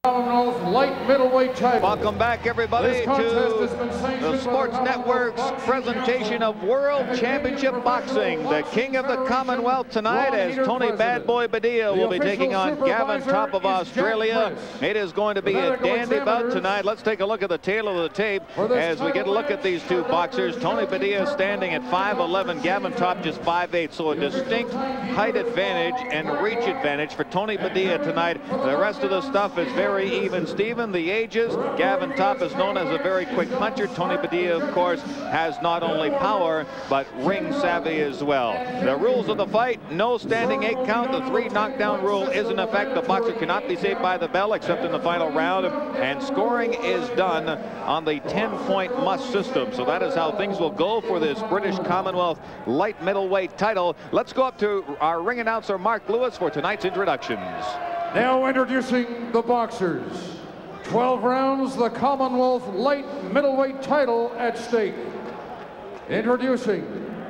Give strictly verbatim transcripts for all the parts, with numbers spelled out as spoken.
Commonwealth light middleweight title. Welcome back, everybody, to the Sports Network's presentation of World Championship Boxing. The King of the Commonwealth tonight, as Tony Bad Boy Badilla will be taking on Gavin Top of Australia. It is going to be a dandy bout tonight. Let's take a look at the tail of the tape as we get a look at these two boxers. Tony Badilla standing at five eleven, Gavin Top just five eight, so a distinct height advantage and reach advantage for Tony Badilla tonight. The rest of the stuff is very Very even Steven. The ages, Gavin Top is known as a very quick puncher. Tony Badilla, of course, has not only power, but ring savvy as well. The rules of the fight: no standing eight count. The three knockdown rule is in effect. The boxer cannot be saved by the bell except in the final round. And scoring is done on the ten point must system. So that is how things will go for this British Commonwealth light middleweight title. Let's go up to our ring announcer, Mark Lewis, for tonight's introductions. Now introducing the boxers. twelve rounds, the Commonwealth light middleweight title at stake. Introducing,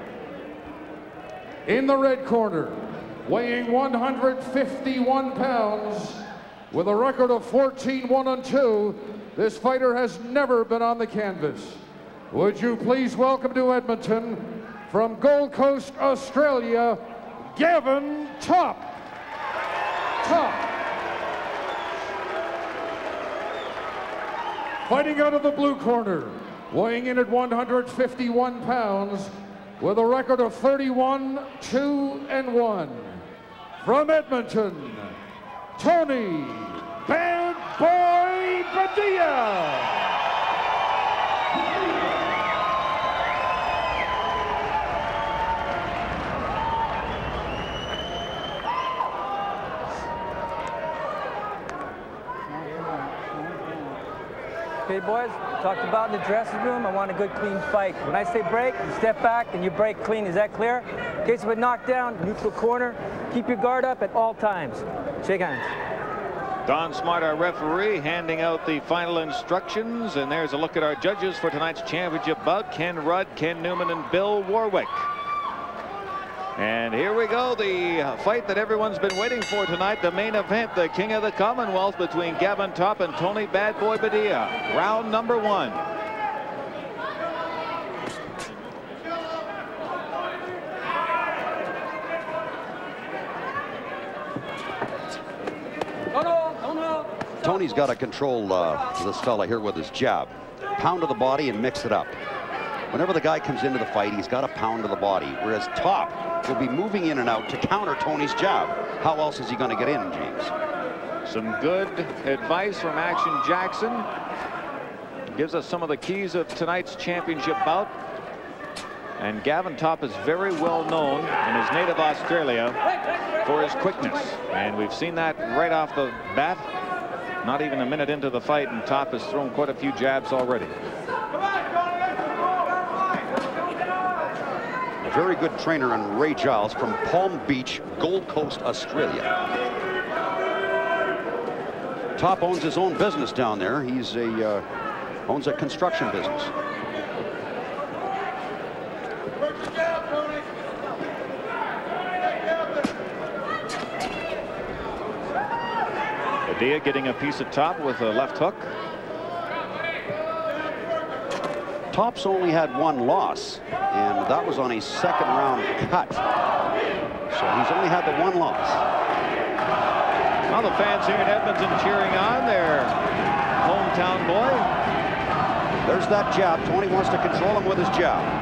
in the red corner, weighing one hundred fifty-one pounds, with a record of fourteen one and two, this fighter has never been on the canvas. Would you please welcome to Edmonton, from Gold Coast, Australia, Gavin Top. Top. Fighting out of the blue corner, weighing in at one hundred fifty-one pounds, with a record of thirty-one two and one. From Edmonton, Tony Bad Boy Badilla. Okay, boys, talked about in the dressing room. I want a good, clean fight. When I say break, you step back and you break clean. Is that clear? In case of a knockdown, neutral corner, keep your guard up at all times. Shake hands. Don Smart, our referee, handing out the final instructions. And there's a look at our judges for tonight's championship bout: Ken Rudd, Ken Newman, and Bill Warwick. And here we go, the fight that everyone's been waiting for tonight, the main event, the King of the Commonwealth between Gavin Top and Tony Bad Boy Badilla. Round number one. Tony's got to control uh, this fella here with his jab. Pound to the body and mix it up. Whenever the guy comes into the fight, he's got a pound to the body, whereas Top will be moving in and out to counter Tony's jab. How else is he going to get in, James? Some good advice from Action Jackson. Gives us some of the keys of tonight's championship bout. And Gavin Top is very well known in his native Australia for his quickness. And we've seen that right off the bat. Not even a minute into the fight, and Top has thrown quite a few jabs already. Very good trainer in Ray Giles from Palm Beach, Gold Coast, Australia. Top owns his own business down there. He's a uh, owns a construction business. Badilla getting a piece of Top with a left hook. Top's only had one loss, and that was on a second round cut. So he's only had the one loss. Well, the fans here in Edmonton cheering on their hometown boy. There's that jab. Tony wants to control him with his jab.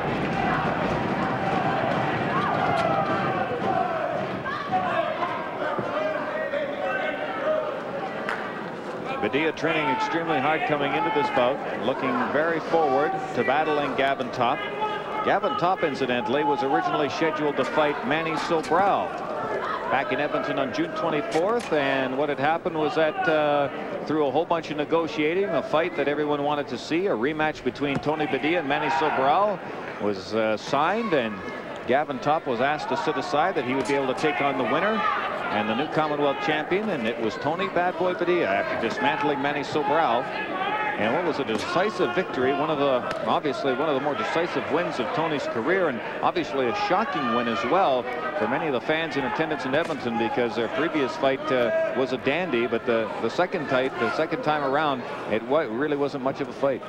Badilla training extremely hard coming into this bout, looking very forward to battling Gavin Top. Gavin Top, incidentally, was originally scheduled to fight Manny Sobral back in Edmonton on June twenty-fourth, and what had happened was that uh, through a whole bunch of negotiating, a fight that everyone wanted to see, a rematch between Tony Badilla and Manny Sobral, was uh, signed, and Gavin Top was asked to sit aside, that he would be able to take on the winner and the new Commonwealth champion, and it was Tony Bad Boy Badilla, after dismantling Manny Sobral, And what was a decisive victory, one of the, obviously one of the more decisive wins of Tony's career, and obviously a shocking win as well for many of the fans in attendance in Edmonton, because their previous fight uh, was a dandy, but the, the second tight, the second time around, it wa really wasn't much of a fight.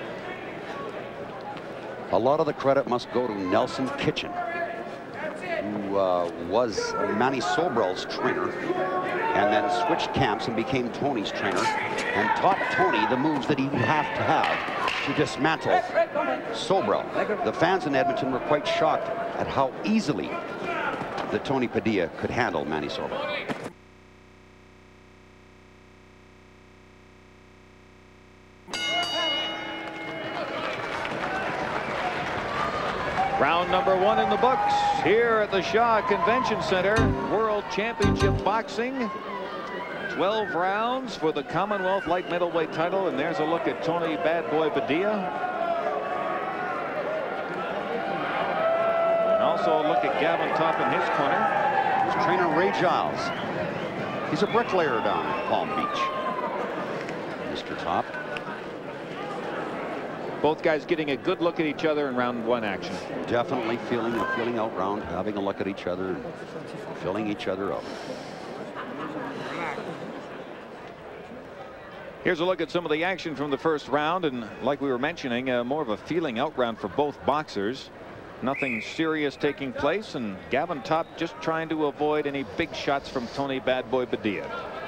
A lot of the credit must go to Nelson Kitchen, who uh, was Manny Sobrel's trainer, and then switched camps and became Tony's trainer, and taught Tony the moves that he would have to have to dismantle Sobrel. The fans in Edmonton were quite shocked at how easily that Tony Padilla could handle Manny Sobrel. Round number one in the books here at the Shaw Convention Center. World Championship Boxing. twelve rounds for the Commonwealth light middleweight title. And there's a look at Tony Bad Boy Padilla. And also a look at Gavin Topp in his corner. His trainer Ray Giles. He's a bricklayer down in Palm Beach. Mister Topp. Both guys getting a good look at each other in round one action. Definitely feeling feeling out round, having a look at each other, and filling each other up. Here's a look at some of the action from the first round, and like we were mentioning, uh, more of a feeling out round for both boxers. Nothing serious taking place, and Gavin Topp just trying to avoid any big shots from Tony Bad Boy Padilla.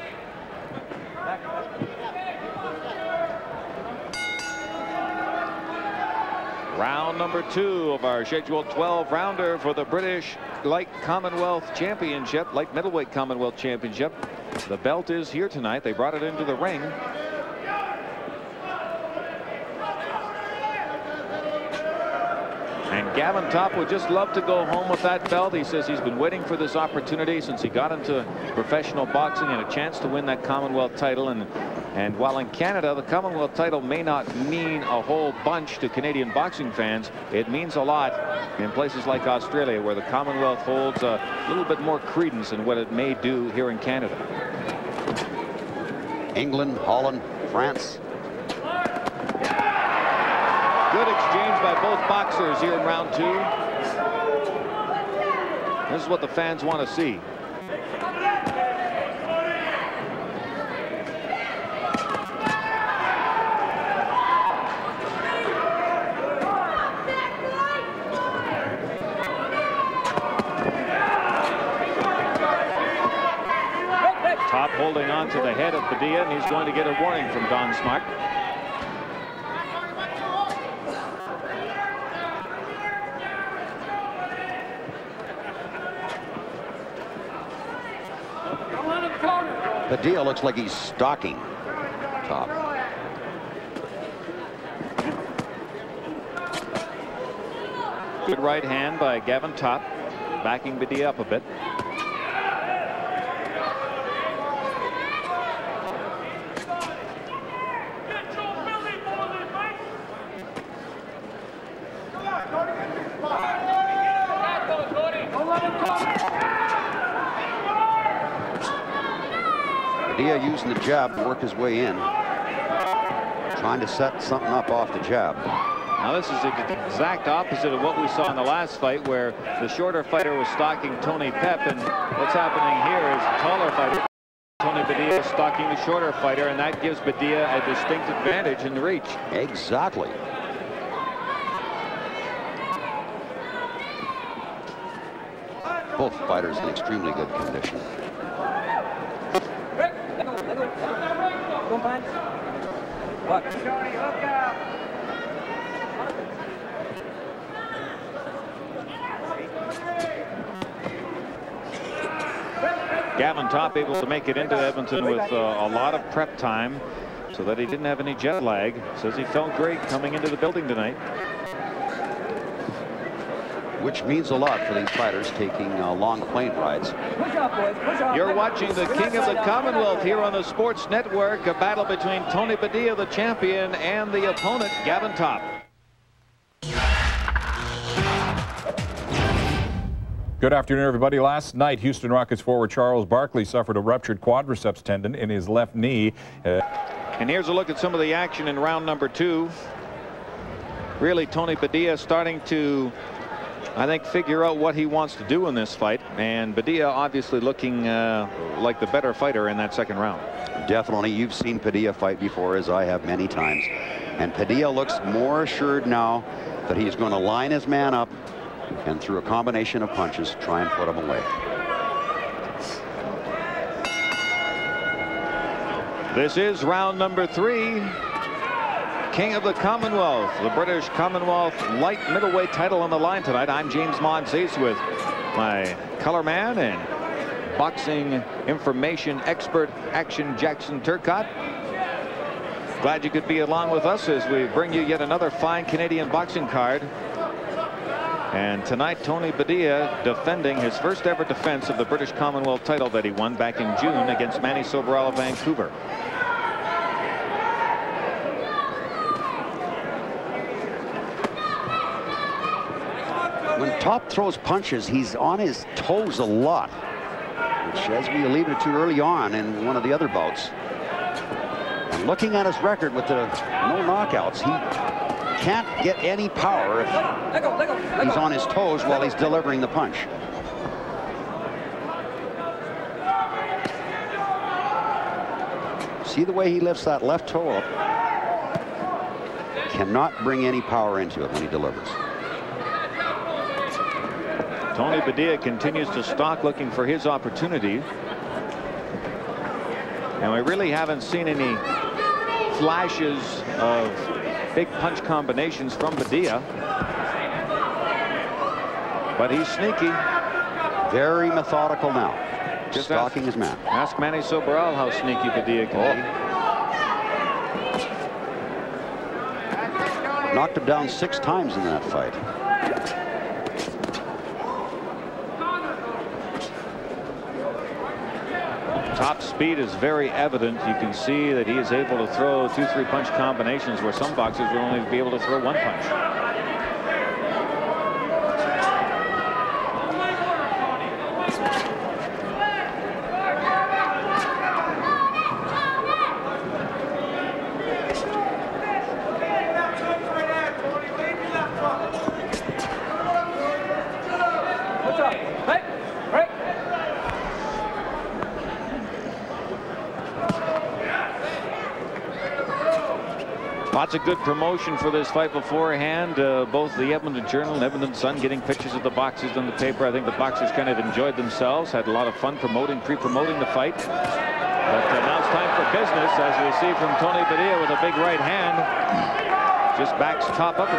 Round number two of our scheduled twelve rounder for the British Light Commonwealth Championship, Light Middleweight Commonwealth Championship. The belt is here tonight. They brought it into the ring. And Gavin Topp would just love to go home with that belt. He says he's been waiting for this opportunity since he got into professional boxing and a chance to win that Commonwealth title. And And while in Canada, the Commonwealth title may not mean a whole bunch to Canadian boxing fans, it means a lot in places like Australia, where the Commonwealth holds a little bit more credence than what it may do here in Canada. England, Holland, France. Good exchange by both boxers here in round two. This is what the fans want to see. Topp holding on to the head of Padilla, and he's going to get a warning from Don Smart. Padilla looks like he's stalking Topp. Good right hand by Gavin Topp, backing Padilla up a bit. Padilla using the jab to work his way in, trying to set something up off the jab. Now this is the exact opposite of what we saw in the last fight, where the shorter fighter was stalking Tony Pep, and what's happening here is the taller fighter, Tony Padilla, stalking the shorter fighter, and that gives Padilla a distinct advantage in the reach. Exactly. Both fighters in extremely good condition. Don't punch. What? Gavin Topp able to make it into Edmonton with uh, a lot of prep time, so that he didn't have any jet lag. Says he felt great coming into the building tonight. Which means a lot for these fighters taking uh, long plane rides. Push up, boys. Push up. You're watching the King of the Commonwealth here on the Sports Network. A battle between Tony Padilla, the champion, and the opponent, Gavin Topp. Good afternoon, everybody. Last night, Houston Rockets forward Charles Barkley suffered a ruptured quadriceps tendon in his left knee. Uh And here's a look at some of the action in round number two. Really, Tony Padilla starting to, I think, figure out what he wants to do in this fight. And Padilla obviously looking uh, like the better fighter in that second round. Definitely. You've seen Padilla fight before, as I have many times. And Padilla looks more assured now that he's going to line his man up and through a combination of punches try and put him away. This is round number three. King of the Commonwealth, the British Commonwealth light middleweight title on the line tonight. I'm James Monsees with my color man and boxing information expert, Action Jackson Turcotte. Glad you could be along with us as we bring you yet another fine Canadian boxing card. And tonight, Tony Padilla defending his first ever defense of the British Commonwealth title that he won back in June against Manny Sobral of Vancouver. When Top throws punches, he's on his toes a lot, which, as we alluded to early on in one of the other bouts. And looking at his record with the no knockouts, he can't get any power if let go, let go, let he's go. on his toes while he's delivering the punch. See the way he lifts that left toe up? Cannot bring any power into it when he delivers. Tony Padilla continues to stalk, looking for his opportunity. And we really haven't seen any flashes of big punch combinations from Padilla. But he's sneaky. Very methodical now. Just stalking ask, his man. Ask Manny Sobral how sneaky Padilla can be. Knocked him down six times in that fight. Top speed is very evident. You can see that he is able to throw two, three punch combinations where some boxers will only be able to throw one punch. Lots of good promotion for this fight beforehand. Uh, both the Edmonton Journal and Edmonton Sun getting pictures of the boxers in the paper. I think the boxers kind of enjoyed themselves, had a lot of fun promoting, pre-promoting the fight. But uh, now it's time for business, as we see from Tony Padilla with a big right hand. Just backs Top up a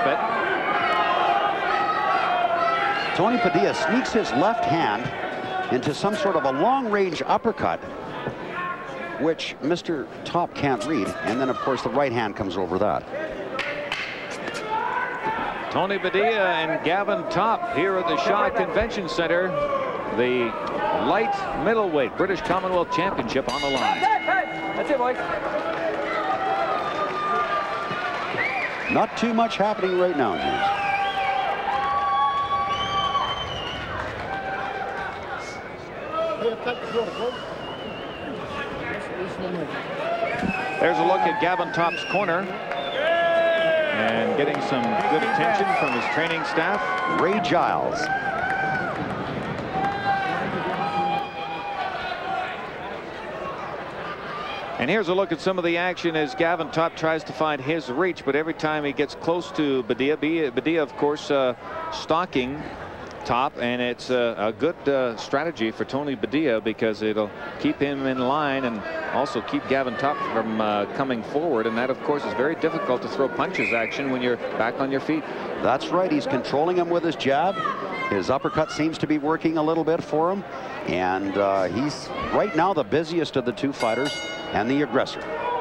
bit. Tony Padilla sneaks his left hand into some sort of a long-range uppercut, which Mister Top can't read, and then of course the right hand comes over that. Tony Padilla and Gavin Top here at the Shaw Convention Center. The light middleweight British Commonwealth Championship on the line. That's it, boys. Not too much happening right now, James. There's a look at Gavin Top's corner and getting some good attention from his training staff. Ray Giles. And here's a look at some of the action as Gavin Top tries to find his reach, but every time he gets close to Padilla, Padilla of course uh, stalking Top, and it's a, a good uh, strategy for Tony Padilla because it'll keep him in line and also keep Gavin Top from uh, coming forward, and that of course is very difficult to throw punches action when you're back on your feet. That's right. He's controlling him with his jab. His uppercut seems to be working a little bit for him, and uh, he's right now the busiest of the two fighters and the aggressor.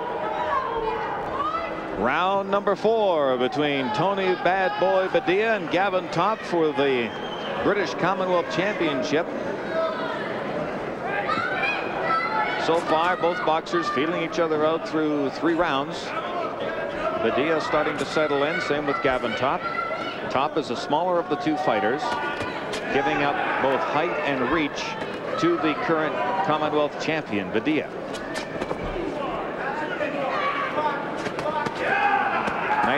Round number four between Tony Bad Boy Padilla and Gavin Top for the British Commonwealth Championship. So far, both boxers feeling each other out through three rounds. Padilla starting to settle in, same with Gavin Top. Top is the smaller of the two fighters, giving up both height and reach to the current Commonwealth champion, Padilla.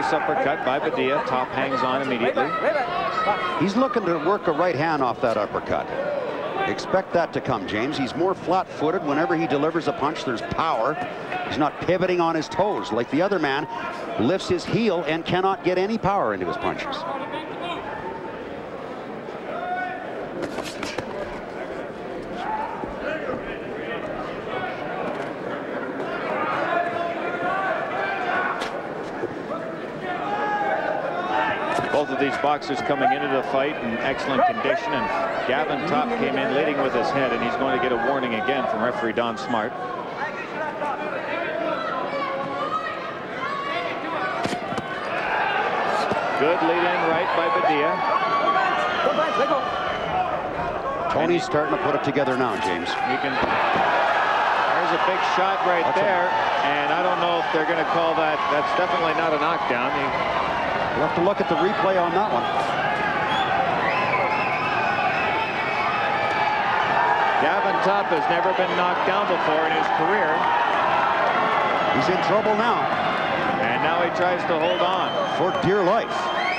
Nice uppercut by Padilla. Top hangs on immediately. He's looking to work a right hand off that uppercut. Expect that to come, James. He's more flat-footed. Whenever he delivers a punch, there's power. He's not pivoting on his toes like the other man. Lifts his heel and cannot get any power into his punches. Both of these boxers coming into the fight in excellent condition, and Gavin Topp came in leading with his head, and he's going to get a warning again from referee Don Smart. Good lead-in right by Padilla. Tony's starting to put it together now, James. You can. There's a big shot right That's there, a... and I don't know if they're going to call that. That's definitely not a knockdown. He, We'll have to look at the replay on that one. Gavin Topp has never been knocked down before in his career. He's in trouble now. And now he tries to hold on. For dear life.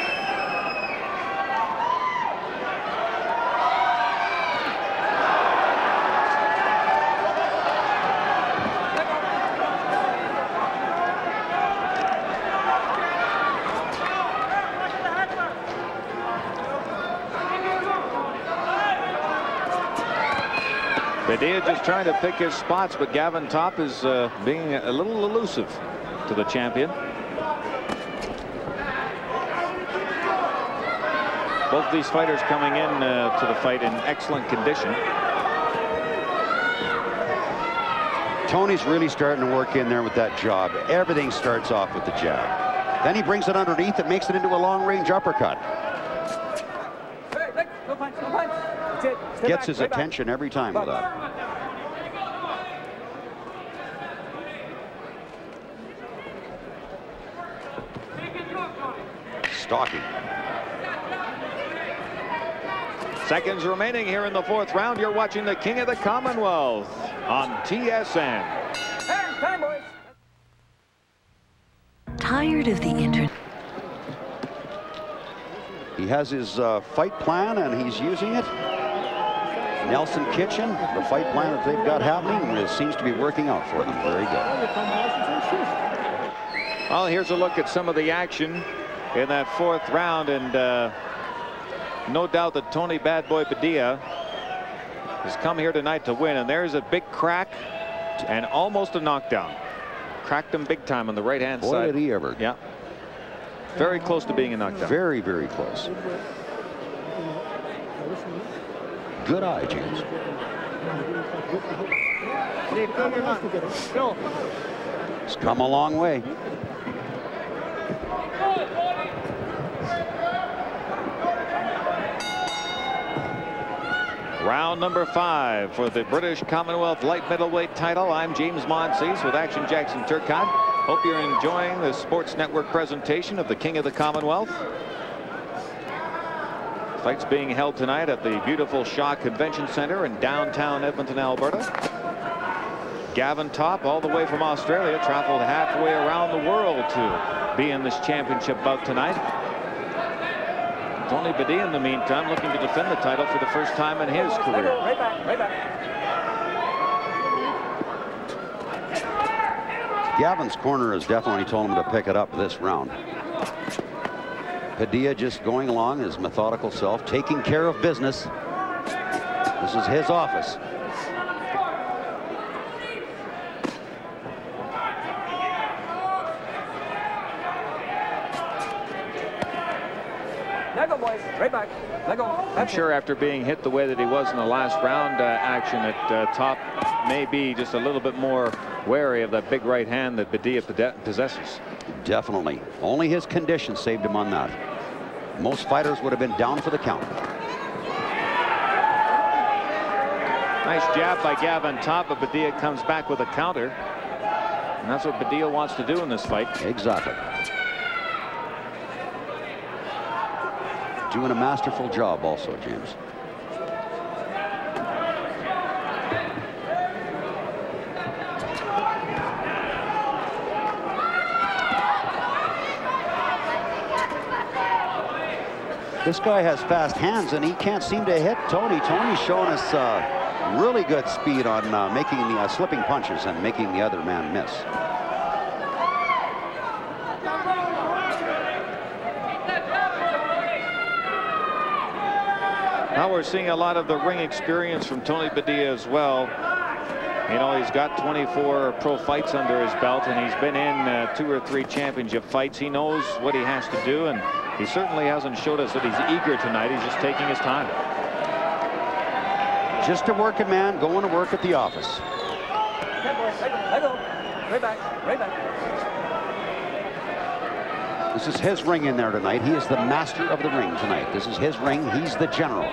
Padilla just trying to pick his spots, but Gavin Topp is uh, being a little elusive to the champion. Both these fighters coming in uh, to the fight in excellent condition. Tony's really starting to work in there with that jab. Everything starts off with the jab. Then he brings it underneath and makes it into a long-range uppercut. Gets his attention every time with that. Stalking. Seconds remaining here in the fourth round. You're watching the King of the Commonwealth on T S N. Time, boys. Tired of the internet? He has his uh, fight plan and he's using it. Nelson Kitchen, the fight plan that they've got happening, it seems to be working out for them. Very good. Well, here's a look at some of the action in that fourth round, and uh, no doubt that Tony Bad Boy Padilla has come here tonight to win, and there's a big crack and almost a knockdown. Cracked him big time on the right hand Boy, side. did he ever. Yeah. Very close to being a knockdown. Very, very close. Good eye, James. It's come a long way. Round number five for the British Commonwealth light middleweight title. I'm James Monsees with Action Jackson Turcotte. Hope you're enjoying the Sports Network presentation of the King of the Commonwealth. Fights being held tonight at the beautiful Shaw Convention Center in downtown Edmonton, Alberta. Gavin Topp, all the way from Australia, traveled halfway around the world to be in this championship bout tonight. Tony Padilla, in the meantime, looking to defend the title for the first time in his career. Right back, right back. Gavin's corner has definitely told him to pick it up this round. Padilla just going along his methodical self, taking care of business. This is his office. Let go, boys. Right back. Let go. I'm sure after being hit the way that he was in the last round uh, action, that uh, Topp may be just a little bit more wary of that big right hand that Padilla possesses. Definitely. Only his condition saved him on that. Most fighters would have been down for the count. Nice jab by Gavin Topp, but Padilla comes back with a counter. And that's what Padilla wants to do in this fight. Exactly. Doing a masterful job also, James. This guy has fast hands, and he can't seem to hit Tony. Tony's showing us uh, really good speed on uh, making the uh, slipping punches and making the other man miss. Now we're seeing a lot of the ring experience from Tony Padilla as well. You know, he's got twenty-four pro fights under his belt, and he's been in uh, two or three championship fights. He knows what he has to do, and he certainly hasn't showed us that he's eager tonight. He's just taking his time. Just a working man going to work at the office. Okay, boys. I go. Right back. Right back. This is his ring in there tonight. He is the master of the ring tonight. This is his ring. He's the general.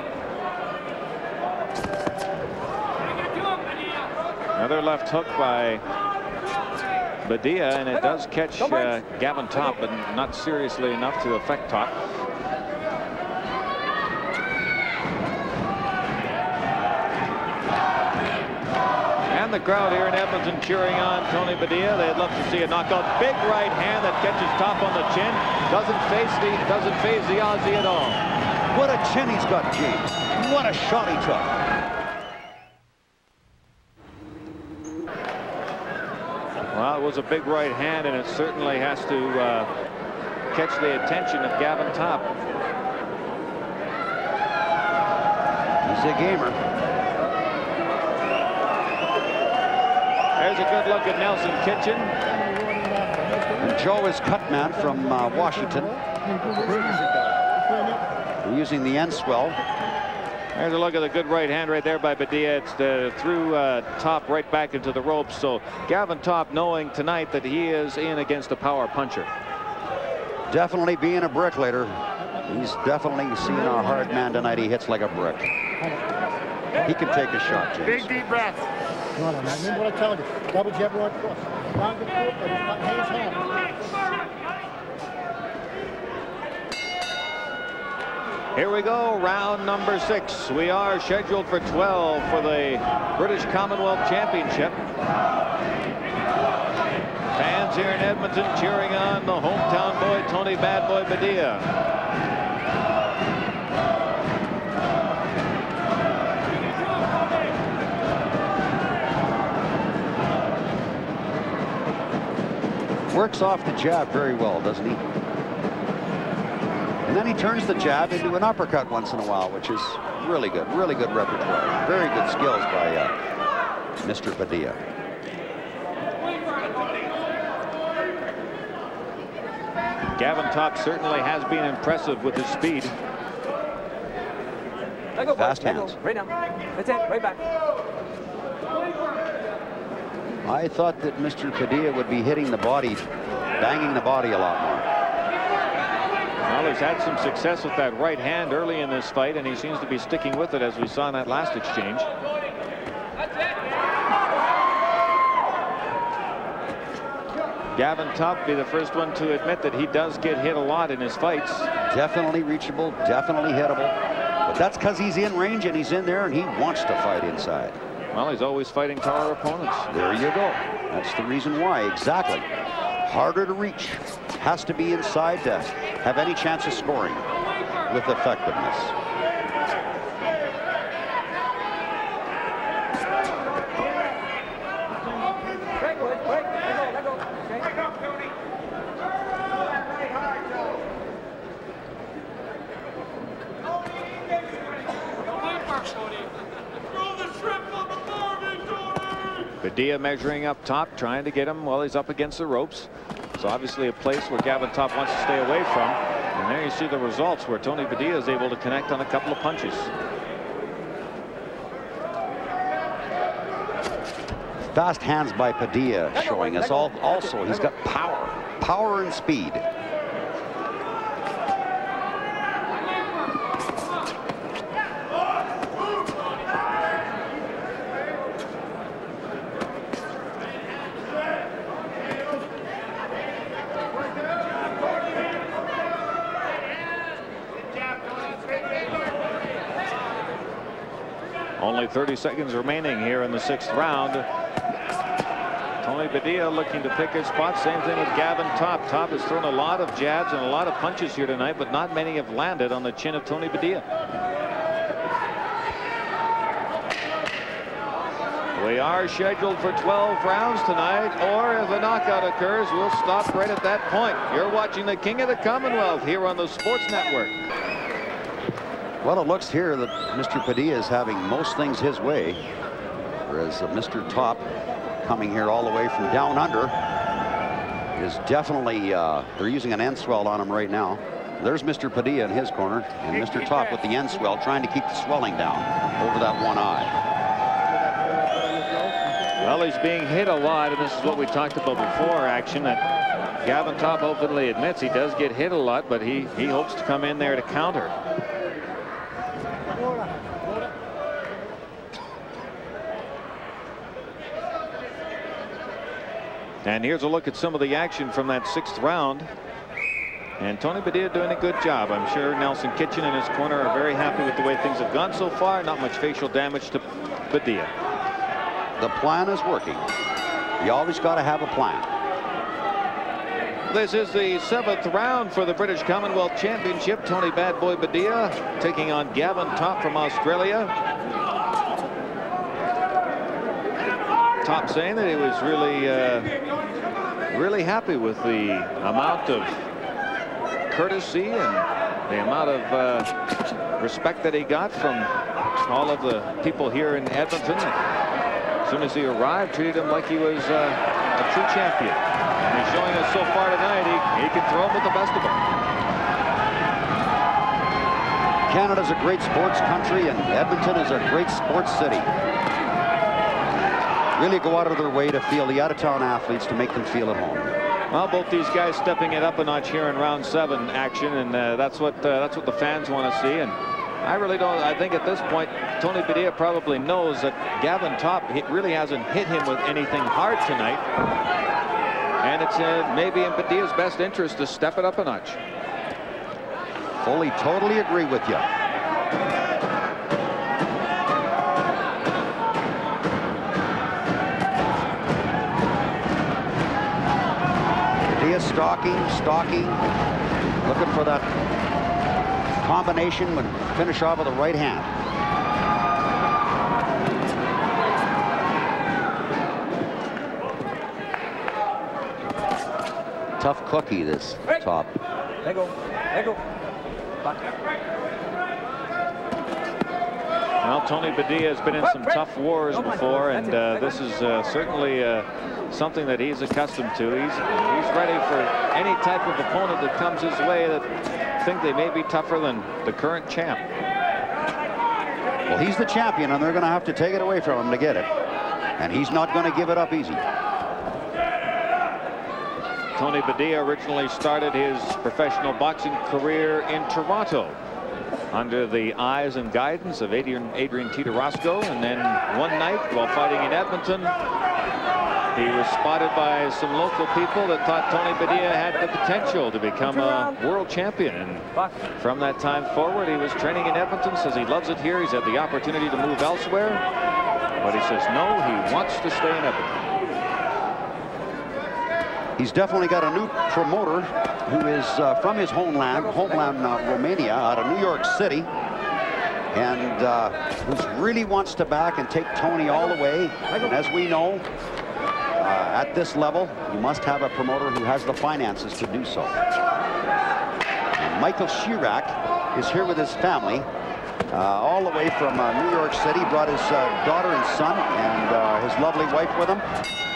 Another left hook by Padilla, and it does catch uh, Gavin Top, but not seriously enough to affect Top. And the crowd here in Edmonton cheering on Tony Padilla. They'd love to see a knockout. Big right hand that catches Top on the chin. Doesn't face the doesn't phase the Aussie at all. What a chin he's got, James. What a shot he took. Well, it was a big right hand, and it certainly has to uh, catch the attention of Gavin Top. He's a gamer. There's a good look at Nelson Kitchen. And Joe is Cutman from uh, Washington. We're using the end swell. There's a look at the good right hand right there by Padilla. It's uh, through uh, Top right back into the ropes. So Gavin Top knowing tonight that he is in against a power puncher. Definitely being a bricklayer. He's definitely seen a hard man tonight. He hits like a brick. He can take a shot, James. Big deep breath. No, no, I remember what I told you. Double jab right cross. Down the group, but it's not hands home. Here we go, round number six. We are scheduled for twelve for the British Commonwealth Championship. Fans here in Edmonton cheering on the hometown boy, Tony Bad Boy Padilla. Works off the jab very well, doesn't he? And then he turns the jab into an uppercut once in a while, which is really good, really good repertoire. Very good skills by uh, Mister Padilla. Gavin Top certainly has been impressive with his speed. Fast hands. Right now. That's it. Right back. I thought that Mister Padilla would be hitting the body, banging the body a lot more. Well, he's had some success with that right hand early in this fight, and he seems to be sticking with it, as we saw in that last exchange. Gavin Top be the first one to admit that he does get hit a lot in his fights. Definitely reachable, definitely hittable. But that's because he's in range and he's in there and he wants to fight inside. Well, he's always fighting taller opponents. There you go. That's the reason why, exactly. Harder to reach. Has to be inside to have any chance of scoring with effectiveness. Break, boys, break. Let go, let go. Okay. Break up, Tony. Padilla measuring up top, trying to get him while he's up against the ropes. It's obviously a place where Gavin Top wants to stay away from. And there you see the results where Tony Padilla is able to connect on a couple of punches. Fast hands by Padilla showing us all. Also, he's got power, power and speed. Only thirty seconds remaining here in the sixth round. Tony Tony Padilla looking to pick his spot. Same thing with Gavin Top. Top has thrown a lot of jabs and a lot of punches here tonight, but not many have landed on the chin of Tony Padilla. We are scheduled for twelve rounds tonight, or if a knockout occurs, we'll stop right at that point. You're watching the King of the Commonwealth here on the Sports Network. Well, it looks here that Mister Padilla is having most things his way, whereas uh, Mister Top, coming here all the way from down under, is definitely, uh, they're using an end swell on him right now. There's Mister Padilla in his corner, and Mister Top with the end swell, trying to keep the swelling down over that one eye. Well, he's being hit a lot, and this is what we talked about before, action, that Gavin Top openly admits he does get hit a lot, but he, he hopes to come in there to counter. And here's a look at some of the action from that sixth round. And Tony Padilla doing a good job. I'm sure Nelson Kitchen in his corner are very happy with the way things have gone so far. Not much facial damage to Padilla. The plan is working. You always got to have a plan. This is the seventh round for the British Commonwealth Championship. Tony Bad Boy Padilla taking on Gavin Top from Australia. Top saying that he was really, uh, really happy with the amount of courtesy and the amount of uh, respect that he got from all of the people here in Edmonton. As soon as he arrived, treated him like he was uh, a true champion. And he's showing us so far tonight, he, he can throw him with the best of them. Canada's a great sports country, and Edmonton is a great sports city. Really go out of their way to feel the out-of-town athletes, to make them feel at home. Well, both these guys stepping it up a notch here in round seven action, and uh, that's what uh, that's what the fans want to see. And I really don't. I think at this point, Tony Padilla probably knows that Gavin Top really hasn't hit him with anything hard tonight, and it's uh, maybe in Padilla's best interest to step it up a notch. Fully, totally agree with you. Padilla stalking, stalking, looking for that combination, would finish off with a right hand. Tough cookie, this Top. Let go. Let go. Back. Well, Tony Padilla has been in some tough wars before, and uh, this is uh, certainly uh, something that he's accustomed to. He's he's ready for any type of opponent that comes his way that think they may be tougher than the current champ. Well, he's the champion, and they're going to have to take it away from him to get it. And he's not going to give it up easy. Tony Padilla originally started his professional boxing career in Toronto under the eyes and guidance of Adrian, Adrian Titarasco. And then one night while fighting in Edmonton, he was spotted by some local people that thought Tony Padilla had the potential to become a world champion. And from that time forward, he was training in Edmonton, says he loves it here. He's had the opportunity to move elsewhere, but he says no, he wants to stay in Edmonton. He's definitely got a new promoter who is uh, from his homeland, homeland uh, Romania, out of New York City, and uh, who really wants to back and take Tony all the way. And as we know, uh, at this level, you must have a promoter who has the finances to do so. And Michael Chirac is here with his family, uh, all the way from uh, New York City. Brought his uh, daughter and son and uh, his lovely wife with him.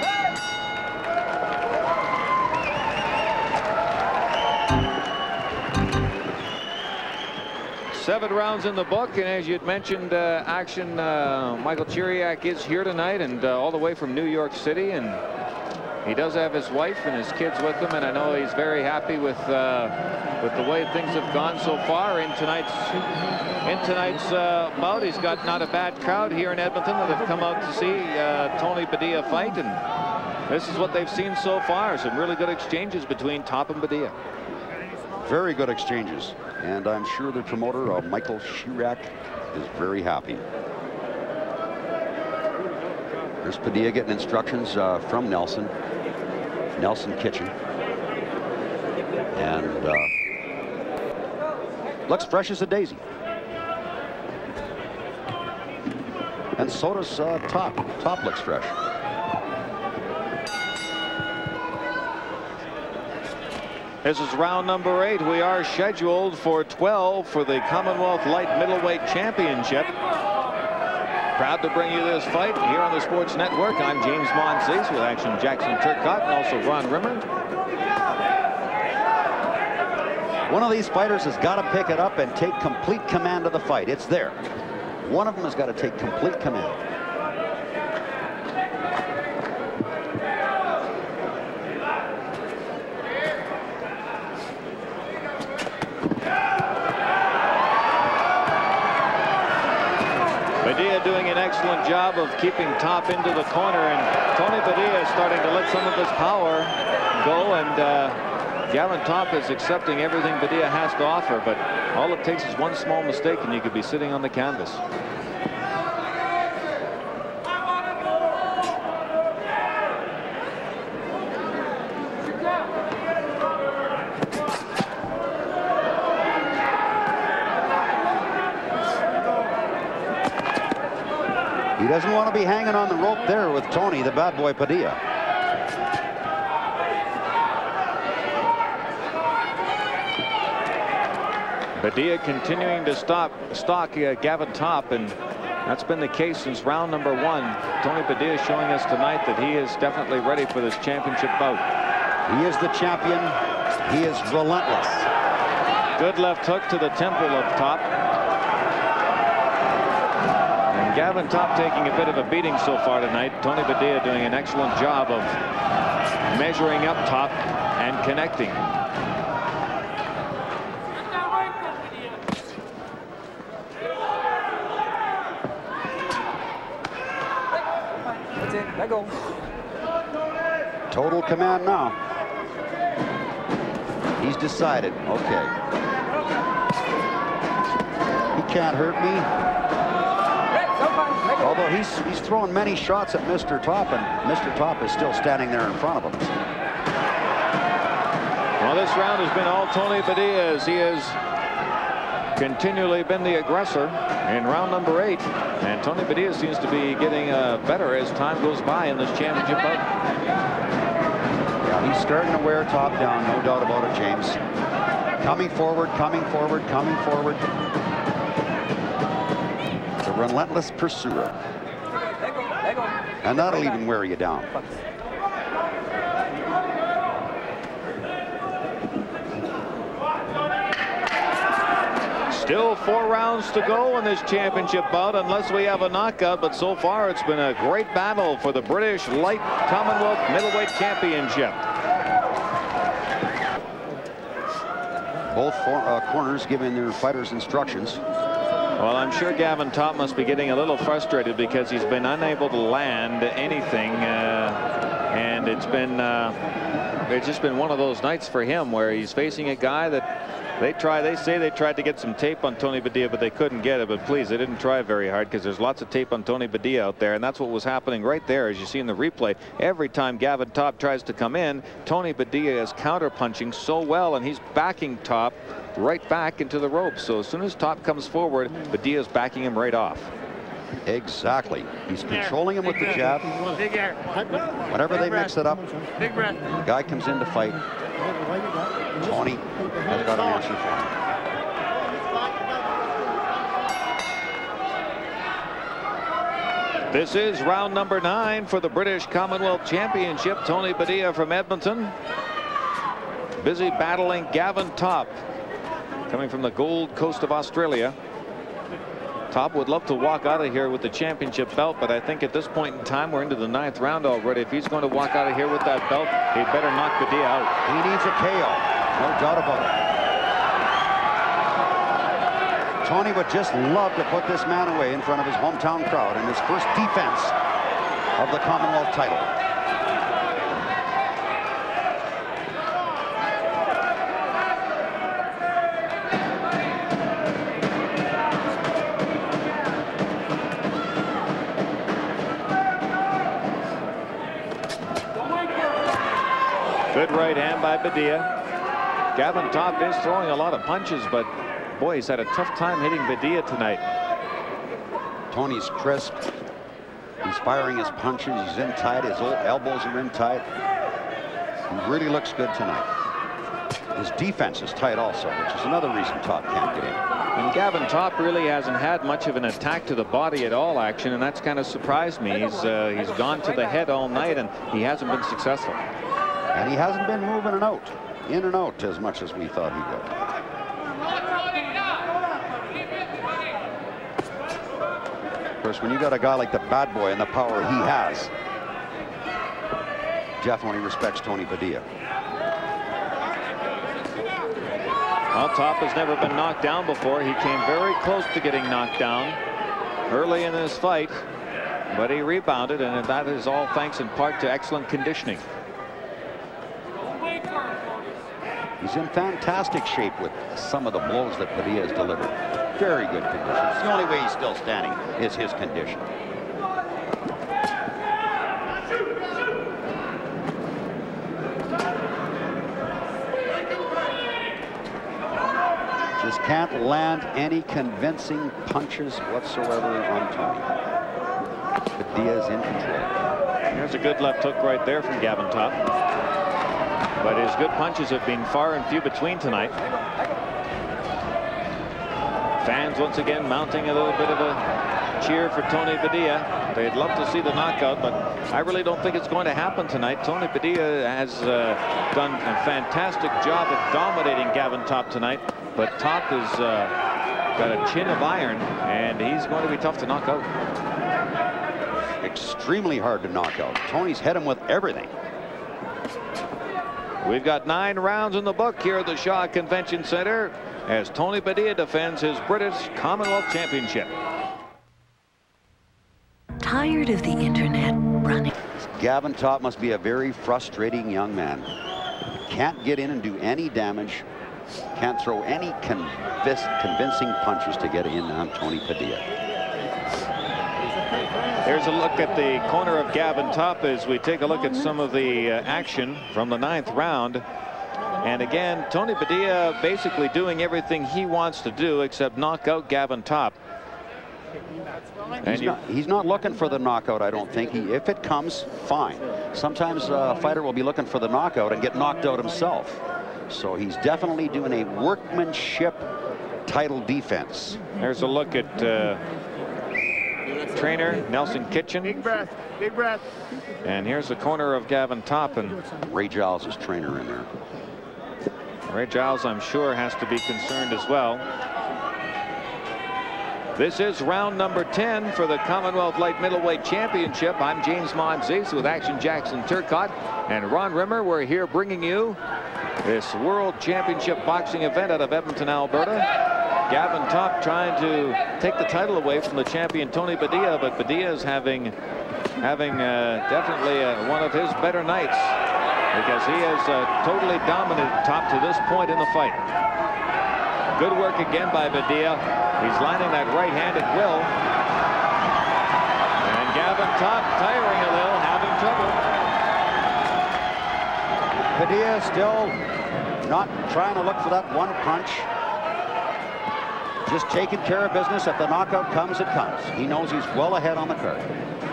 Seven rounds in the book, and as you'd mentioned, uh, action, uh, Michael Chiriak is here tonight, and uh, all the way from New York City, and he does have his wife and his kids with him, and I know he's very happy with uh, with the way things have gone so far in tonight's in tonight's uh, bout. He's got not a bad crowd here in Edmonton that have come out to see uh, Tony Padilla fight, and this is what they've seen so far. Some really good exchanges between Top and Padilla. Very good exchanges. And I'm sure the promoter, uh, Michael Chirac, is very happy. There's Padilla getting instructions uh, from Nelson. Nelson Kitchen. And uh, looks fresh as a daisy. And so does uh, Top. Top looks fresh. This is round number eight. We are scheduled for twelve for the Commonwealth Light Middleweight Championship. Proud to bring you this fight here on the Sports Network. I'm James Monsees with Action Jackson Turcotte and also Ron Rimmer. One of these fighters has got to pick it up and take complete command of the fight. It's there. One of them has got to take complete command. Padilla doing an excellent job of keeping Top into the corner, and Tony Padilla is starting to let some of his power go, and uh, Gavin Top is accepting everything Padilla has to offer, but all it takes is one small mistake and you could be sitting on the canvas. He doesn't want to be hanging on the rope there with Tony, the bad boy Padilla. Padilla continuing to stop stalk uh, Gavin Top, and that's been the case since round number one. Tony Padilla showing us tonight that he is definitely ready for this championship bout. He is the champion. He is relentless. Good left hook to the temple of Top. And Gavin Top taking a bit of a beating so far tonight. Tony Padilla doing an excellent job of measuring up Top and connecting. Let go. Total command now. He's decided. Okay. He can't hurt me. Although he's he's throwing many shots at Mister Top, and Mister Top is still standing there in front of him. Well, this round has been all Tony Padilla, as he has continually been the aggressor in round number eight. And Tony Padilla seems to be getting uh, better as time goes by in this championship bout. Yeah, he's starting to wear Top down, no doubt about it, James. Coming forward, coming forward, coming forward. It's a relentless pursuer. And that'll even wear you down. Still four rounds to go in this championship bout unless we have a knockout, but so far it's been a great battle for the British Light Commonwealth Middleweight Championship. Both for, uh, corners giving their fighters instructions. Well, I'm sure Gavin Top must be getting a little frustrated because he's been unable to land anything, uh, and it's been uh, it's just been one of those nights for him where he's facing a guy that They try. They say they tried to get some tape on Tony Padilla, but they couldn't get it. But please, they didn't try very hard because there's lots of tape on Tony Padilla out there, and that's what was happening right there, as you see in the replay. Every time Gavin Top tries to come in, Tony Padilla is counter-punching so well, and he's backing Top right back into the ropes. So as soon as Top comes forward, Padilla is backing him right off. Exactly. He's controlling him with the jab. Whenever they mix it up, the guy comes in to fight. Tony has got an answer for him. This is round number nine for the British Commonwealth Championship. Tony Padilla from Edmonton, busy battling Gavin Top, coming from the Gold Coast of Australia. Top would love to walk out of here with the championship belt, but I think at this point in time, we're into the ninth round already. If he's going to walk out of here with that belt, he'd better knock Padilla out. He needs a K O, no doubt about it. Tony would just love to put this man away in front of his hometown crowd in his first defense of the Commonwealth title. good right hand by Padilla. Gavin Topp is throwing a lot of punches, but boy, he's had a tough time hitting Padilla tonight. Tony's crisp. He's firing his punches. He's in tight. His old elbows are in tight. He really looks good tonight. His defense is tight also, which is another reason Topp can't get in. And Gavin Topp really hasn't had much of an attack to the body at all, action, and that's kind of surprised me. He's uh, he's gone to the head all night, and he hasn't been successful. And he hasn't been moving and out, in and out as much as we thought he would. Of course, when you got a guy like the Bad Boy and the power he has, definitely respects Tony Padilla. Well, Topp has never been knocked down before. He came very close to getting knocked down early in this fight, but he rebounded, and that is all thanks in part to excellent conditioning. He's in fantastic shape with some of the blows that Padilla has delivered. Very good condition. The only way he's still standing is his condition. Just can't land any convincing punches whatsoever on Tony. Padilla's in control. Here's a good left hook right there from Gavin Topp. But his good punches have been far and few between tonight. Fans once again mounting a little bit of a cheer for Tony Padilla. They'd love to see the knockout, but I really don't think it's going to happen tonight. Tony Padilla has uh, done a fantastic job at dominating Gavin Topp tonight, but Topp has uh, got a chin of iron, and he's going to be tough to knock out. Extremely hard to knock out. Tony's hit him with everything. We've got nine rounds in the book here at the Shaw Convention Center as Tony Padilla defends his British Commonwealth Championship. Tired of the internet running? Gavin Topp must be a very frustrating young man. Can't get in and do any damage. Can't throw any convinc convincing punches to get in on Tony Padilla. Here's a look at the corner of Gavin Topp as we take a look at some of the uh, action from the ninth round. And again, Tony Padilla basically doing everything he wants to do except knock out Gavin Topp. He's not, he's not looking for the knockout, I don't think. He, if it comes, fine. Sometimes a fighter will be looking for the knockout and get knocked out himself. So he's definitely doing a workmanship title defense. There's a look at uh, trainer Nelson Kitchen. Big breath, big breath. And here's the corner of Gavin Topp, and Ray Giles is trainer in there. Ray Giles, I'm sure, has to be concerned as well. This is round number ten for the Commonwealth Light Middleweight Championship. I'm James Monzese with Action Jackson Turcotte and Ron Rimmer. We're here bringing you this World Championship boxing event out of Edmonton, Alberta. Gavin Topp trying to take the title away from the champion Tony Padilla, but Padilla is having having uh, definitely uh, one of his better nights because he has uh, totally dominated Topp to this point in the fight. Good work again by Padilla. He's landing that right hand at will. And Gavin Topp tiring a little, having trouble. Padilla still not trying to look for that one punch. Just taking care of business. If the knockout comes, it comes. He knows he's well ahead on the card.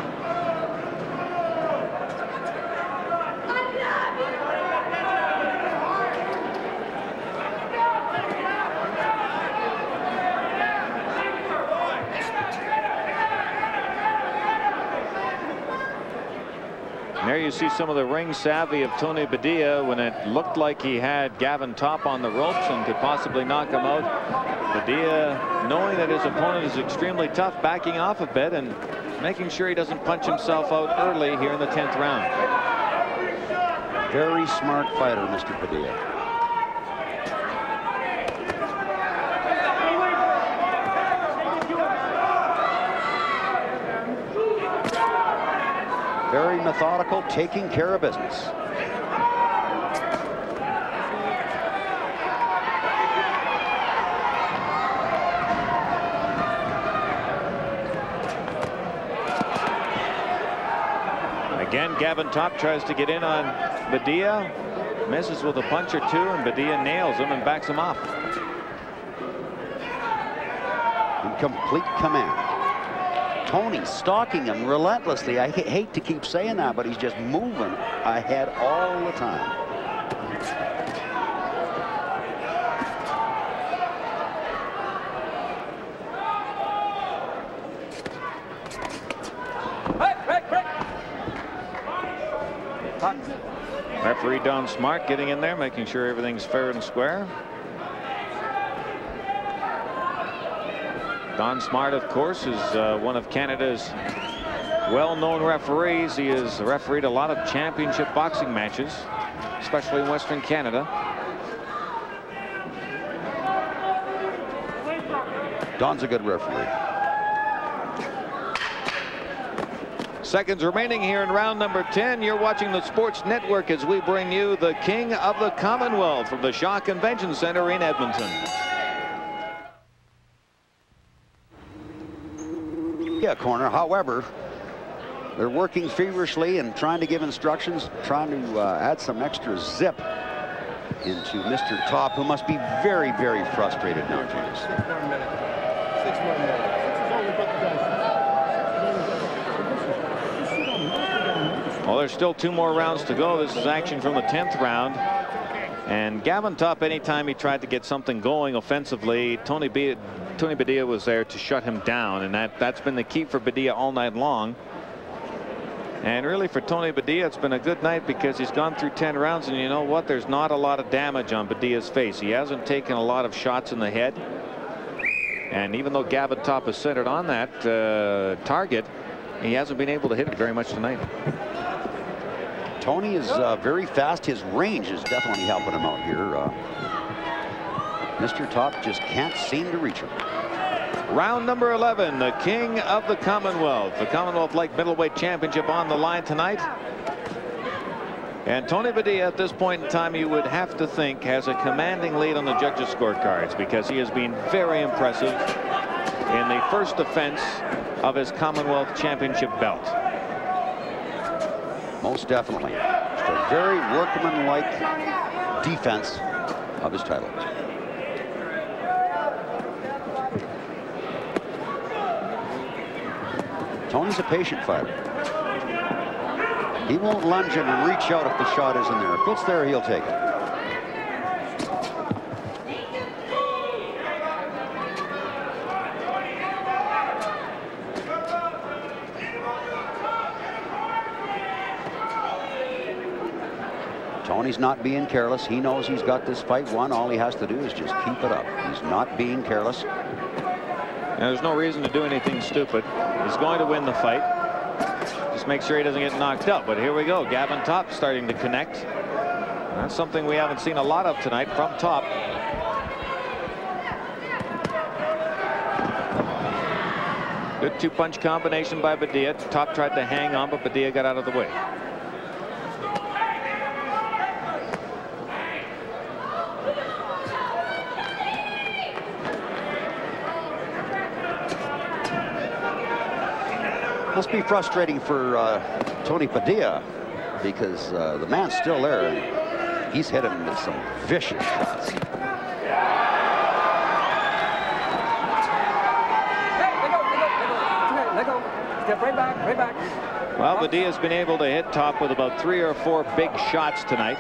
There you see some of the ring savvy of Tony Padilla when it looked like he had Gavin Topp on the ropes and could possibly knock him out. Padilla, knowing that his opponent is extremely tough, backing off a bit and making sure he doesn't punch himself out early here in the tenth round. Very smart fighter, Mister Padilla. Very methodical, taking care of business. Again, Gavin Topp tries to get in on Padilla. misses with a punch or two, and Badia nails him and backs him off. In complete command. Tony stalking him relentlessly. I hate to keep saying that, but he's just moving ahead all the time. Referee Don Smart getting in there, making sure everything's fair and square. Don Smart, of course, is uh, one of Canada's well-known referees. He has refereed a lot of championship boxing matches, especially in Western Canada. Don's a good referee. Seconds remaining here in round number ten. You're watching the Sports Network as we bring you the King of the Commonwealth from the Shaw Convention Center in Edmonton. Yeah, corner. However, they're working feverishly and trying to give instructions, trying to uh, add some extra zip into Mister Top, who must be very, very frustrated now, James. Six more minutes. Six more minutes. Well, there's still two more rounds to go. This is action from the tenth round. And Gavin Top, anytime he tried to get something going offensively, Tony B Tony Badia was there to shut him down, and that that's been the key for Badia all night long. And really for Tony Badia, it's been a good night because he's gone through ten rounds, and you know what, there's not a lot of damage on Badia's face. He hasn't taken a lot of shots in the head, and even though Gavin Top is centered on that uh, target, he hasn't been able to hit it very much tonight. Tony is uh, very fast. His range is definitely helping him out here. Uh, Mister Top just can't seem to reach him. Round number eleven, the King of the Commonwealth. The Commonwealth Light Middleweight Championship on the line tonight. And Tony Badia, at this point in time, you would have to think, has a commanding lead on the judges' scorecards because he has been very impressive in the first defense of his Commonwealth Championship belt. Most definitely. Just a very workmanlike defense of his title. Tony's a patient fighter. He won't lunge in and reach out if the shot isn't there. If it's there, he'll take it. Tony's not being careless. He knows he's got this fight won. All he has to do is just keep it up. He's not being careless. Now, there's no reason to do anything stupid. He's going to win the fight. Just make sure he doesn't get knocked out. But here we go. Gavin Top starting to connect. That's something we haven't seen a lot of tonight from Top. Good two-punch combination by Badia. Top tried to hang on, but Badia got out of the way. Must be frustrating for uh, Tony Badia because uh, the man's still there and he's hit him with some vicious shots. Hey, let go, let go, let go. Let go. Step right back, right back. Well, Badia's been able to hit Top with about three or four big shots tonight.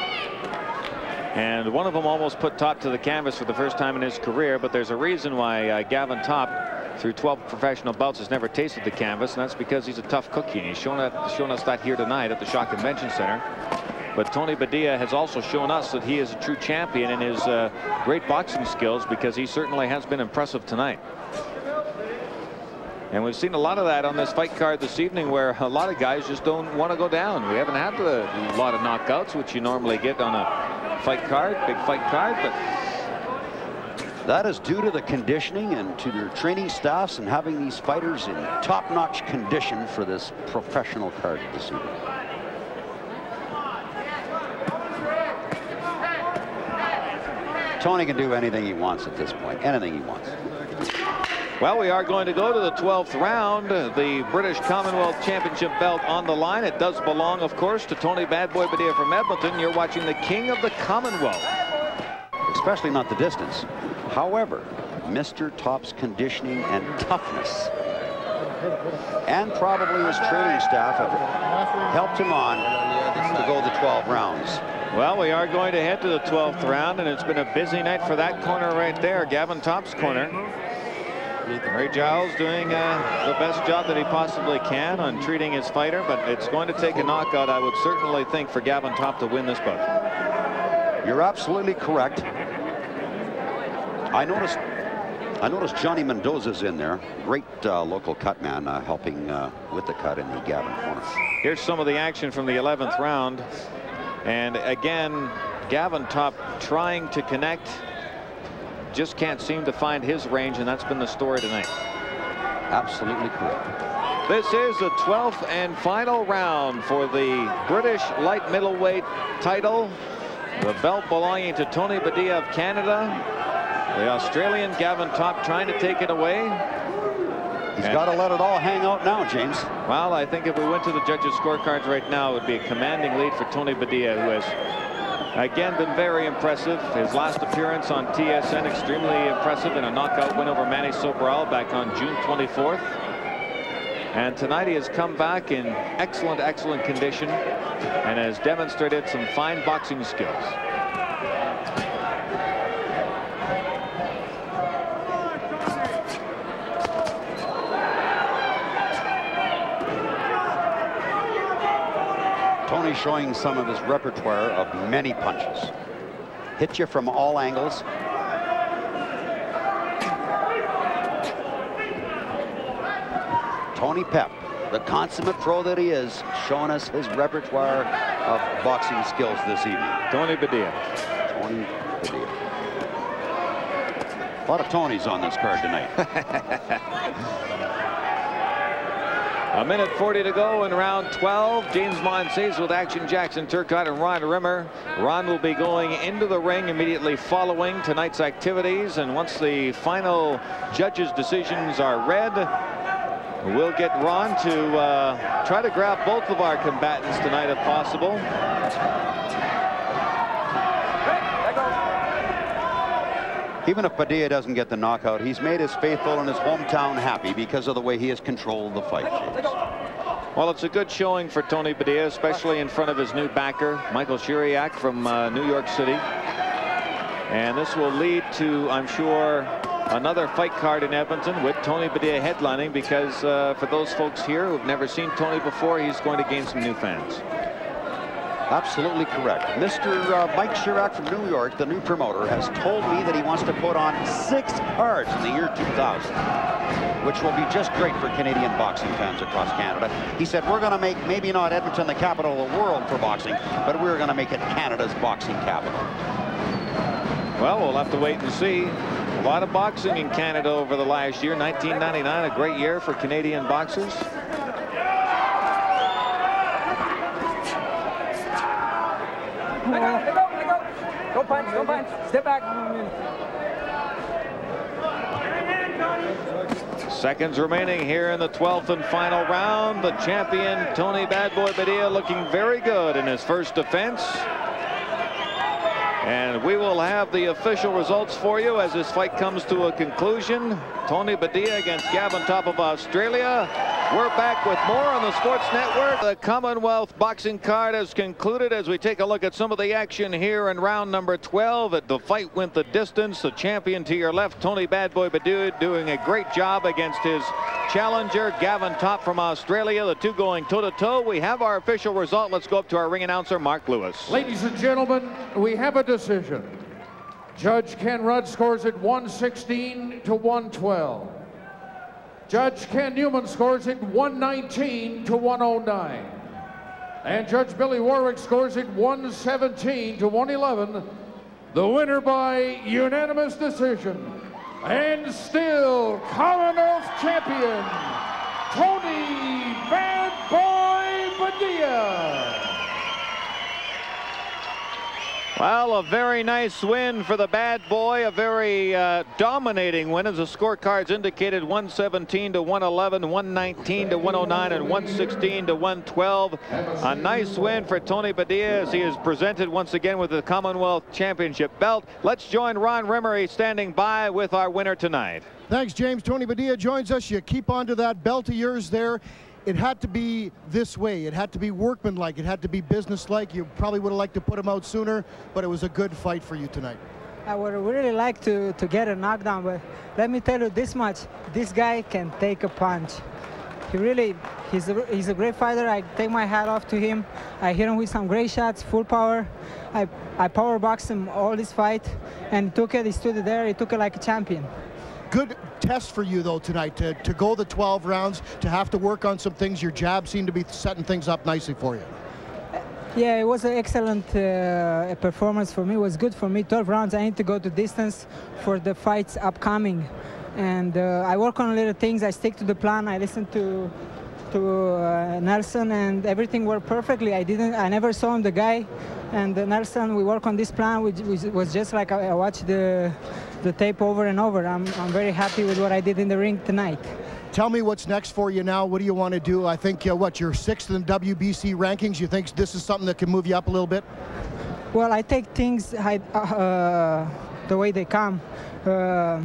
And one of them almost put Top to the canvas for the first time in his career, but there's a reason why uh, Gavin Top, through twelve professional bouts, has never tasted the canvas, and that's because he's a tough cookie, and he's shown, that, shown us that here tonight at the Shaw Convention Center. But Tony Badia has also shown us that he is a true champion in his uh, great boxing skills, because he certainly has been impressive tonight. And we've seen a lot of that on this fight card this evening, where a lot of guys just don't want to go down. We haven't had a lot of knockouts, which you normally get on a fight card, big fight card, but that is due to the conditioning and to their training staffs and having these fighters in top-notch condition for this professional card this evening. Tony can do anything he wants at this point, anything he wants. Well, we are going to go to the twelfth round. The British Commonwealth Championship belt on the line. It does belong, of course, to Tony Bad Boy Padilla from Edmonton. You're watching the King of the Commonwealth. Especially not the distance. However, Mister Top's conditioning and toughness, and probably his training staff, have helped him on to go the twelve rounds. Well, we are going to head to the twelfth round, and it's been a busy night for that corner right there, Gavin Top's corner. Ray Giles doing uh, the best job that he possibly can on treating his fighter, but it's going to take a knockout, I would certainly think, for Gavin Top to win this bout. You're absolutely correct. I noticed I noticed Johnny Mendoza's in there. Great uh, local cut man uh, helping uh, with the cut in the Gavin corner. Here's some of the action from the eleventh round. And again, Gavin Top trying to connect. Just can't seem to find his range, and that's been the story tonight. Absolutely correct. This is the twelfth and final round for the British light middleweight title. The belt belonging to Tony Padilla of Canada. The Australian Gavin Top trying to take it away. He's got to let it all hang out now, James. Well, I think if we went to the judges' scorecards right now, it would be a commanding lead for Tony Padilla, who has again been very impressive. His last appearance on T S N, extremely impressive in a knockout win over Manny Sobral back on June twenty-fourth. And tonight he has come back in excellent, excellent condition and has demonstrated some fine boxing skills. Tony showing some of his repertoire of many punches. Hit you from all angles. Tony Pep, the consummate pro that he is, showing us his repertoire of boxing skills this evening. Tony Padilla. Tony Padilla. A lot of Tonys on this card tonight. A minute forty to go in round twelve. James Monsees with action. Jackson Turcotte and Ron Rimmer. Ron will be going into the ring immediately following tonight's activities, and once the final judges' decisions are read, we'll get Ron to uh, try to grab both of our combatants tonight if possible. Even if Padilla doesn't get the knockout, he's made his faithful and his hometown happy because of the way he has controlled the fight, James. Well, it's a good showing for Tony Padilla, especially in front of his new backer, Michael Shiriak from uh, New York City. And this will lead to, I'm sure, another fight card in Edmonton with Tony Padilla headlining, because uh, for those folks here who've never seen Tony before, he's going to gain some new fans. Absolutely correct. Mister Uh, Mike Shiriak from New York, the new promoter, has told me that he wants to put on six cards in the year two thousand, which will be just great for Canadian boxing fans across Canada. He said, we're going to make maybe not Edmonton the capital of the world for boxing, but we're going to make it Canada's boxing capital. Well, we'll have to wait and see. A lot of boxing in Canada over the last year. nineteen ninety-nine, a great year for Canadian boxers. Let go, let go, let go. Don't punch, don't punch. Step back. Seconds remaining here in the twelfth and final round. The champion, Tony Bad Boy Padilla, looking very good in his first defense. And we will have the official results for you as this fight comes to a conclusion. Tony Padilla against Gavin Top of Australia. We're back with more on the Sports Network. The Commonwealth boxing card has concluded as we take a look at some of the action here in round number twelve. At the fight went the distance. The champion to your left, Tony Bad Boy Padilla, doing a great job against his challenger, Gavin Top from Australia. The two going toe-to-toe. We have our official result. Let's go up to our ring announcer, Mark Lewis. Ladies and gentlemen, we have a decision. Judge Ken Rudd scores it one sixteen to one twelve. Judge Ken Newman scores it one nineteen to one oh nine. And Judge Billy Warwick scores it one seventeen to one eleven. The winner by unanimous decision, and still Commonwealth champion, Tony Bad Boy Padilla. Well, a very nice win for the bad boy, a very uh, dominating win, as the scorecards indicated. one seventeen to one eleven, one nineteen to one oh nine, and one sixteen to one twelve. A nice win for Tony Padilla as he is presented once again with the Commonwealth Championship belt. Let's join Ron Rimmery standing by with our winner tonight. Thanks, James. Tony Padilla joins us. You keep on to that belt of yours there. It had to be this way. It had to be workmanlike. It had to be businesslike. You probably would have liked to put him out sooner, but it was a good fight for you tonight. I would really like to, to get a knockdown, but let me tell you this much. This guy can take a punch. He really, he's a, he's a great fighter. I take my hat off to him. I hit him with some great shots, full power. I, I power boxed him all this fight, and he took it, he stood there, he took it like a champion. Good test for you, though, tonight, to, to go the twelve rounds, to have to work on some things. Your jab seemed to be setting things up nicely for you. Yeah, it was an excellent uh, performance for me. It was good for me. twelve rounds, I need to go to distance for the fights upcoming. And uh, I work on little things. I stick to the plan. I listen to to uh, Nelson, and everything worked perfectly. I didn't, I never saw him, the guy. And uh, Nelson, we work on this plan, which, which was just like I, I watched the the tape over and over. I'm, I'm very happy with what I did in the ring tonight. Tell me what's next for you now. What do you want to do? I think, uh, what, you're sixth in the W B C rankings. You think this is something that can move you up a little bit? Well, I take things uh, the way they come. Uh,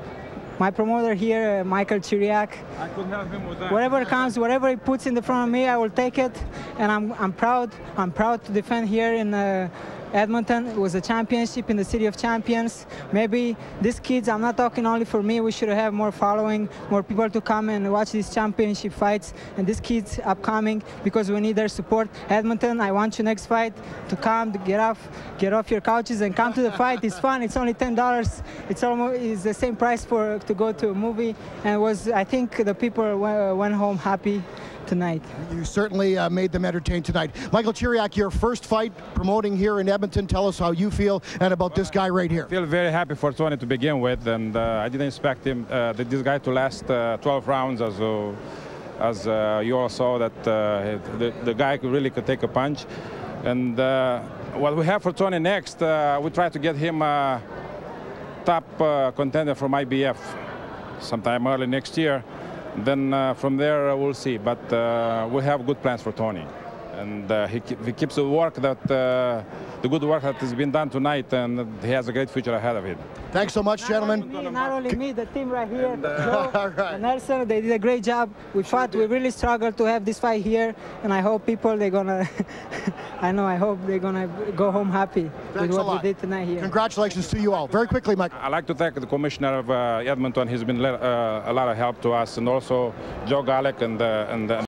my promoter here, uh, Michael Chiriak, I could help him with that. Whatever comes, whatever he puts in the front of me, I will take it. And I'm, I'm proud. I'm proud to defend here in uh, Edmonton. It was a championship in the City of Champions. Maybe these kids, I'm not talking only for me, we should have more following, more people to come and watch these championship fights. And these kids upcoming, because we need their support. Edmonton, I want you next fight to come, to get off, get off your couches and come to the fight. It's fun. It's only ten dollars. It's almost it's the same price for to go to a movie. And it was, I think the people went home happy tonight. You certainly uh, made them entertained tonight. Michael Chiriak, your first fight promoting here in Edmonton. Tell us how you feel and about this guy right here. I feel very happy for Tony to begin with, and uh, I didn't expect him, uh, this guy to last uh, twelve rounds, as, uh, as uh, you all saw that uh, the, the guy could really could take a punch. And uh, what we have for Tony next, uh, we try to get him a top uh, contender from I B F sometime early next year. Then uh, from there uh, we'll see, but uh, we have good plans for Tony, and uh, he, he keeps the work that uh, the good work that has been done tonight, and he has a great future ahead of him. Thanks so much, not gentlemen. Only me, not only me, the team right here, and, uh, Joe, all right. and Nelson, they did a great job. We fought, we really struggled to have this fight here, and I hope people, they're gonna, I know, I hope they're gonna go home happy Thanks with what we did tonight here. Congratulations to you all. Very quickly, Mike. I'd like to thank the commissioner of uh, Edmonton. He's been uh, a lot of help to us, and also Joe Gallek and, uh, and uh,